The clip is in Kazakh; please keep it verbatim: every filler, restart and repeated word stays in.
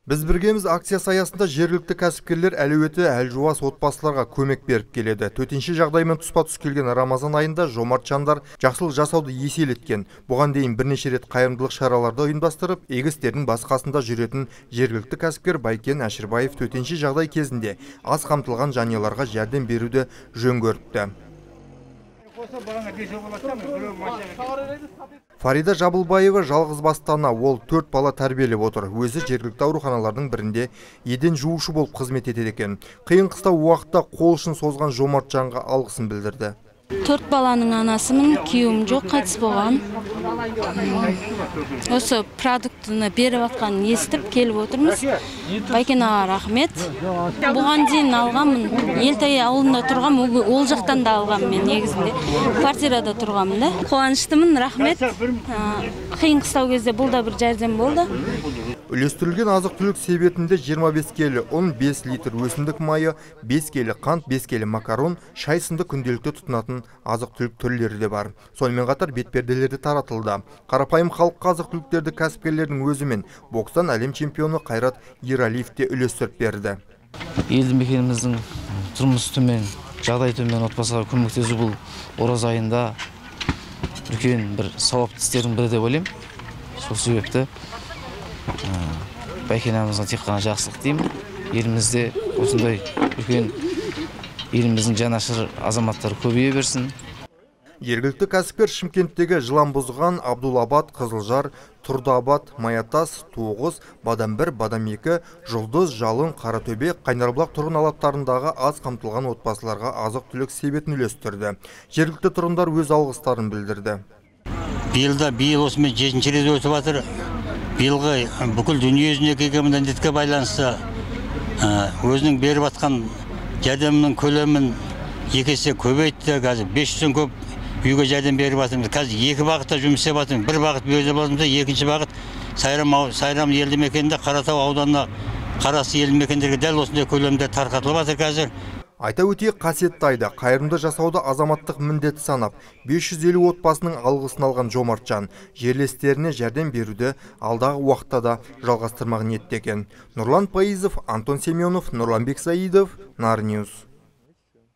Біз біргеміз акциясы аясында жергілікті кәсіпкерлер әлеуеті әлжуаз отбасыларға көмек беріп келеді. Төтенше жағдаймен тұспа-тұс келген Рамазан айында жомарт жандар жақсылық жасауды еселеткен. Бұған дейін бірнеше рет қайырымдылық шараларды ұйымдастырып, игі істердің басқасында жүретін жергілікті кәсіпкер Байкен Әшірбаев төтенше жағдай кезінде аз қамтылған жанұяларға жәрдем беруді жөн көріпті. Фарида Жабылбаева жалғыз бастана, ол төрт бала тәрбиелеп отыр. Өзі жергілікті ауруханалардың бірінде еден жуушы болып қызмет етеді екен. Қиын қыстау уақытта қол ұшын созған жомарт жанға алғысын білдірді. Төрт баланың анасымын, күйеуім жоқ, қайтыс болған. Осы продуктыны беріп атқанын естіп келіп отырмыз. Байкен аға рахмет. Бұған дейін алғанмын. Елтай ауылында тұрғам, ол жақтан да алғанмын мен негізінде. Квартирада тұрғамын да. Қуаныштымын, рахмет. Қиын қыстау кезде бұл да бір жәрдем болды. Үлестірілген азық-түлік себетінде жиырма бес келі ұн, бес литр өсімдік майы, бес келі қант, бес келі макарон, шай сынды күнделікті тұтынатын азық-түлік түрлері де бар. Сонымен қатар бетперделерді таратылды. Қарапайым халыққа азық-түліктерді кәсіпкерлердің өзімен бокстан әлем чемпионы Қайрат Ералиев те үлестіріп берді. Елді мекеніміздің тұрмыс төмен, жағдай төмен отбасыға көмектесу бұл ораза айында үлкен бір сауапты істердің бірі деп ойлаймын. Сол себепті Байкен ағамызға тек қана жақсылық деймін. Елімізде осындай үлкен еліміздің жанашыр азаматтары көбейе берсін. Жергілікті кәсіпкер Шымкенттегі Жыланбұзған, Абдулабад, Қызылжар, Тұрдыабад, Маятас, Тоғыз, Бадам бір, Бадам екі, Жұлдыз, Жалын, Қаратөбе, Қайнарбұлақ тұрғын алаптарындағы аз қамтылған отбасыларға азық-түлік себетін үлестірді. Жергілікті тұрғындар өз алғыстарын білдірді. Биылда биыл осымен жетінші рет өтіп жатыр. Биылғы бүкіл дүние жүзіне келген індетке байланысты өзінің беріп атқан жәрдемінің көлемін екі есе көбейтті. Қазір бес жүзден көп үйге жәрдем беріп жатырмыз. Қазір екі бағытта жұмыс істеп жатырмыз. Бір бағыт беріп жатырмыз, екінші бағыт Сайрам елді мекенінде, Қаратау ауданына қарасы елді мекендерге дәл осындай көлемде тарқатылып жатыр қазір. Айта өтейік, қасиетті айда қайырымды жасауды азаматтық міндеті санап, бес жүз елу отбасының алғысын алған жомарт жан жерлестеріне жәрдем беруді алдағы уақытта да жалғастырмақ ниетте екен. Нұрлан Пайызов, Антон Семенов, Нұрланбек Саидов, Нарньюз.